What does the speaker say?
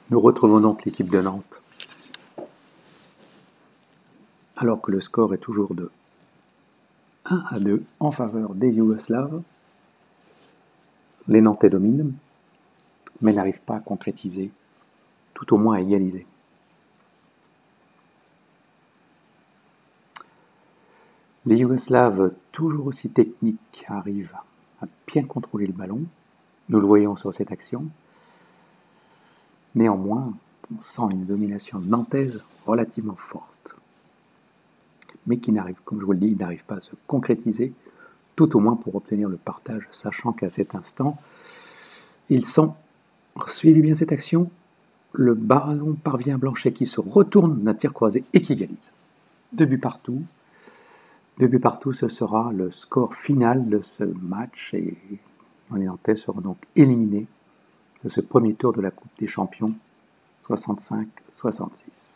Nous retrouvons donc l'équipe de Nantes, alors que le score est toujours de 1-2 en faveur des Yougoslaves. Les Nantais dominent, mais n'arrivent pas à concrétiser, tout au moins à égaliser. Les Yougoslaves, toujours aussi techniques, arrivent à bien contrôler le ballon. Nous le voyons sur cette action. Néanmoins, on sent une domination nantaise relativement forte, mais qui n'arrive, comme je vous le dis, n'arrive pas à se concrétiser, tout au moins pour obtenir le partage, sachant qu'à cet instant, ils sont, suivez bien cette action, le ballon parvient à Blanchet qui se retourne d'un tir croisé et qui égalise. 2 buts partout. 2 buts partout, ce sera le score final de ce match et les Nantais seront donc éliminés de ce premier tour de la Coupe des Champions 65-66.